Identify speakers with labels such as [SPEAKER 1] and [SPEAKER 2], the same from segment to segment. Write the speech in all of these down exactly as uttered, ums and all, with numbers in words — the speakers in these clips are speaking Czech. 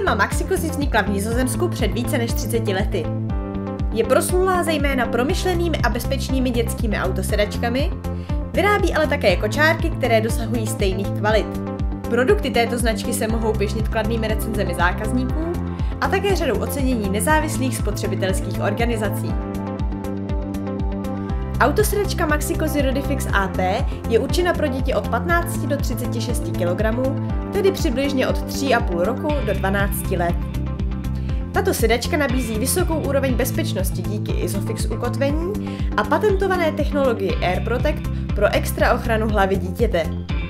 [SPEAKER 1] Firma Maxi-Cosi vznikla v Nizozemsku před více než třiceti lety. Je proslulá zejména promyšlenými a bezpečnými dětskými autosedačkami, vyrábí ale také kočárky, které dosahují stejných kvalit. Produkty této značky se mohou pyšnit kladnými recenzemi zákazníků a také řadou ocenění nezávislých spotřebitelských organizací. Autosedačka Maxi-Cosi Rodifix A T je určena pro děti od patnácti do třiceti šesti kilogramů, tedy přibližně od tří a půl roku do dvanácti let. Tato sedačka nabízí vysokou úroveň bezpečnosti díky Isofix ukotvení a patentované technologii Air Protect pro extra ochranu hlavy dítěte.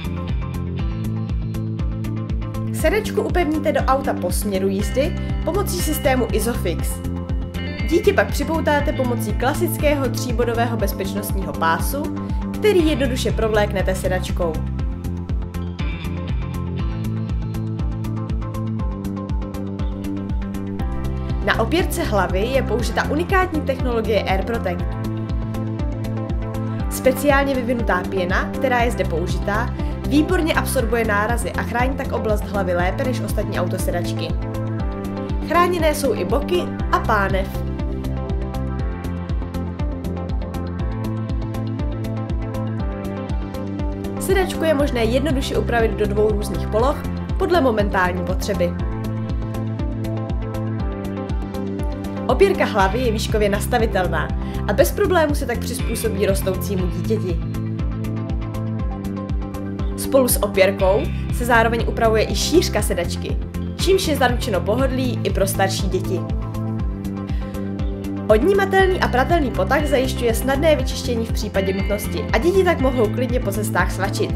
[SPEAKER 1] Sedačku upevníte do auta po směru jízdy pomocí systému Isofix. Dítě pak připoutáte pomocí klasického tříbodového bezpečnostního pásu, který jednoduše provléknete sedačkou. Na opěrce hlavy je použita unikátní technologie Air Protect. Speciálně vyvinutá pěna, která je zde použitá, výborně absorbuje nárazy a chrání tak oblast hlavy lépe než ostatní autosedačky. Chráněné jsou i boky a pánev. Sedačku je možné jednoduše upravit do dvou různých poloh podle momentální potřeby. Opěrka hlavy je výškově nastavitelná a bez problému se tak přizpůsobí rostoucímu dítěti. Spolu s opěrkou se zároveň upravuje i šířka sedačky, čímž je zaručeno pohodlí i pro starší děti. Odnímatelný a pratelný potah zajišťuje snadné vyčištění v případě nutnosti a děti tak mohou klidně po cestách svačit.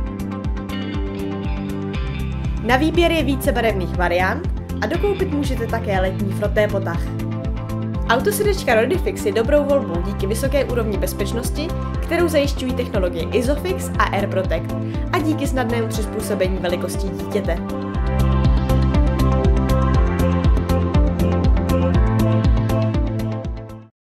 [SPEAKER 1] Na výběr je více barevných variant a dokoupit můžete také letní froté potah. Autosedačka Rodifix je dobrou volbou díky vysoké úrovni bezpečnosti, kterou zajišťují technologie Isofix a Air Protect a díky snadnému přizpůsobení velikosti dítěte.